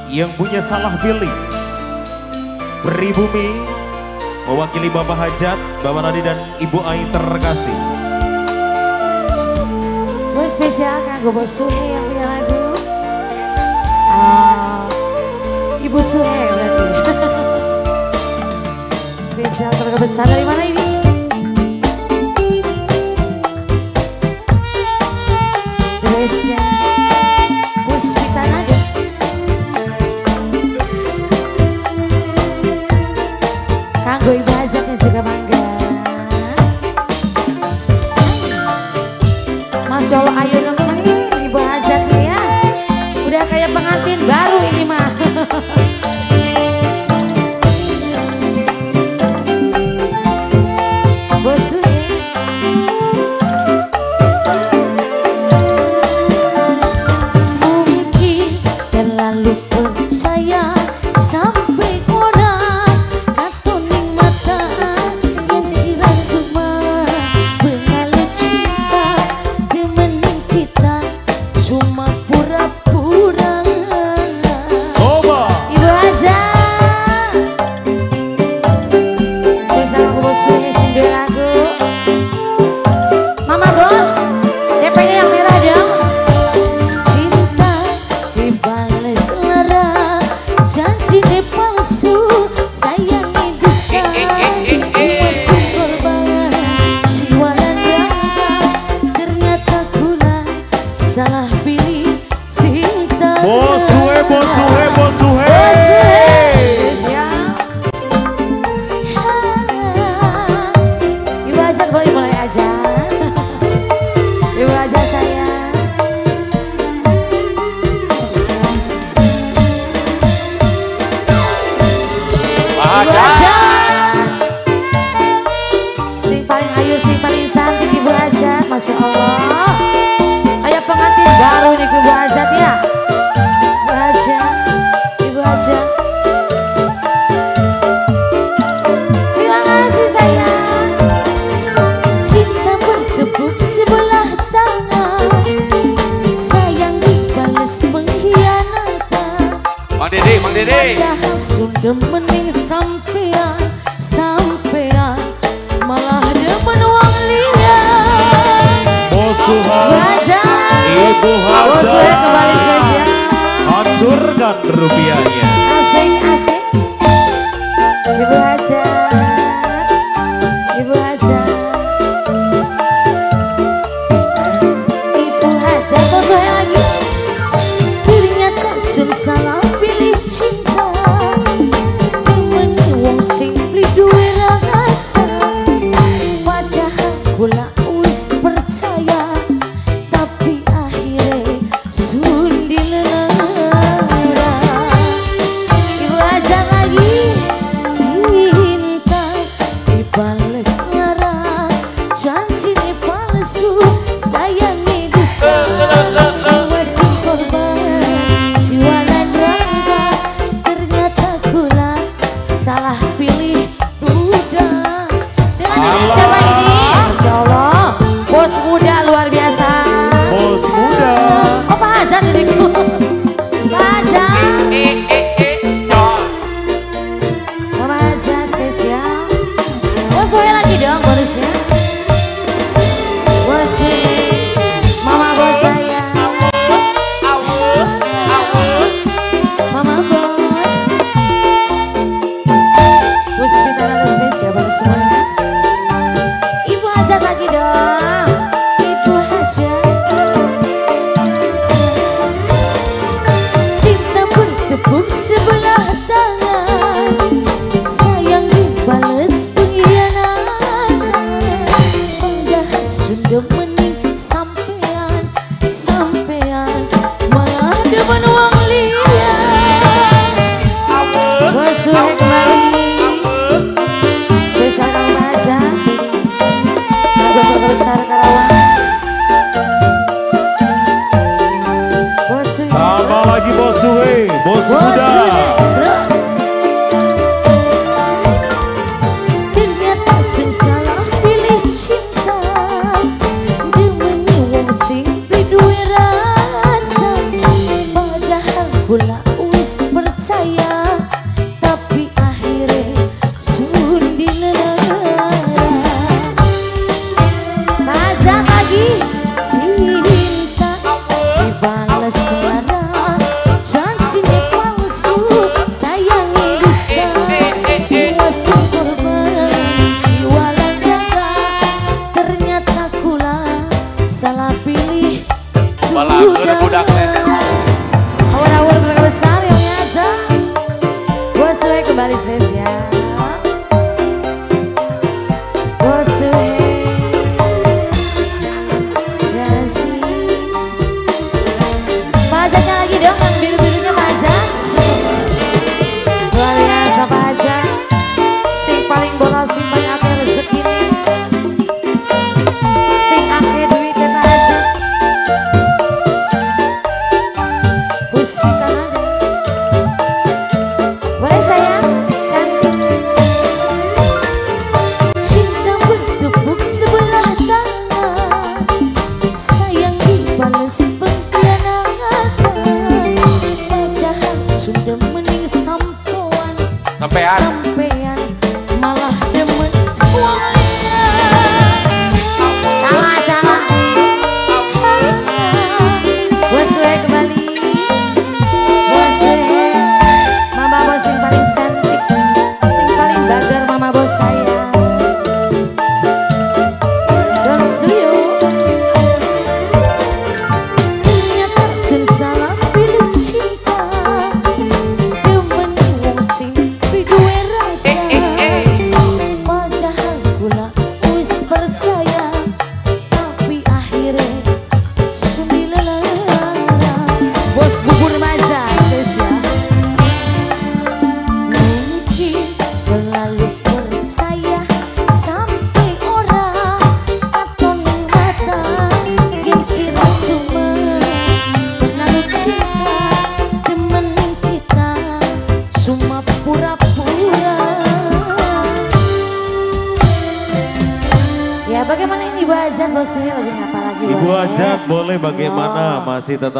yang punya salah pilih. Pribumi mewakili Bapak Hajat, Bapak Nadi dan Ibu Ai terkasih. Gue spesial kanggo Bos Suhe yang punya lagu. Ibu Suhe berarti. Spesial keluarga besar dari mana ini? Gracia Puspita Nada. Kanggo Ibu Hajatnya juga bangga. Masya Allah, ayo dong Ibu Hajatnya ya. Udah kayak pengantin baru ini mah. Bos mungkin terlalu percaya sampai orang katoning mata yang sirah cuma berlalu cinta demenin kita cuma pura-pura. Ibu aja spesial aku Bos Suhe sing duwe lagu. Mama Bos DP-nya yang merah dong. Cinta dibales lara, janji palsu, sayangi dusta, masih korban jiwa dan raga. Ternyata kula salah pilih cinta. Bos Suhe, Bos Suhe, Bos Suhe. Spesial. Ibu Hajat boleh mulai aja. Ibu Hajat sayang. Ibu Hajat sing paling ayu, sing paling cantik Ibu Hajat. Masya Allah, kayak pengantin baru nih Ibu Hajat ya. Ibu Hajat, Ibu Hajat. Terima kasih sayang. Cinta bertepuk sebelah tangan, sayang dibales pengkhianatan. Mang Dede. Padahal sudah mending sampean, sampean malah demen uang liar. Bos Suha, Ibu Hajat, Ibu Bos Suhe Hajat, kembali spesial. hancurkan rupiahnya. Asik. Ibu Hajat, Ibu Hajat, Ibu Hajat. Bos Suhe lagi. Ternyata sun salah pilih cinta, demeni wong sing duwe rasa. Padahal kula wis percaya, tapi akhirnya sun dilelara. Ibu Hajat lagi. Cinta dibales lara, janji palsu, sayangi dusta, masih korban jiwa dan raga. Ternyata kula salah pilih budak. Dengan ini siapa ini? Masya Allah, bos muda luar biasa. Bos muda. Oh Pak Hajat ini. Pak Hajat, Mama Hajat spesial. Bos Suhe lagi dong bonusnya. Bos Mama Bos sayang. Mama Bos. Puspita Nada spesial buat semuanya. Ibu Hajat lagi dong. Ibu Hajat. Cinta bertepuk sebelah tangan, sayang dibales pengkhianatan. Padahal sudah mending sampean, sampean malah demen uang liar. Bos Suhe kembali. Spesial kamu aja. Lagu besar Karawang. Bos Suhe. Tambah lagi Bos Suhe, Bos Bos muda. Suhe terus. Ternyata sun salah pilih cinta, demeni wong sing duwe rasa. Padahal kula wis percaya, tapi akhirnya sundi lara. Masa lagi cinta dibales lara, janjinya palsu, sayangi dusta. Masuk korban jiwa raga, ternyata kula salah pilih. Budak Awal-awal keluarga besar yang nyata, Bosue kembali spesial. Bosue kasih. Pak Ajatnya lagi dong, yang biru-birunya Pak Ajat. Luar biasa Pak Ajat, sing paling bola, sing paling akeh rezeki nih, sing akeh duitnya Pak Ajat. Puspita ada, boleh sayang, cantik. Cinta bertepuk sebelah tangan, sayang dibalas pengkhianatan. Padahal sudah mending sampoan, sampean malah demen uang liar. Salah. Bosue kembali. Bosue, mama bos yang paling cantik, sing paling bager mama bos saya. Don Suryo, ternyata sun salah pilih cinta, demen wong sing piduwe rasa. Padahal kula wis percaya, tapi akhirnya sundi lara. Bos bubur maja spesial. Mungkin terlalu percaya sampai orang katon mata, gengsi cuma lalu cinta temen kita cuma pura-pura. Ya bagaimana ini Ibu Ajat, Bosue lagi ngapa lagi? Ibu boleh? Ajat boleh bagaimana, masih tetap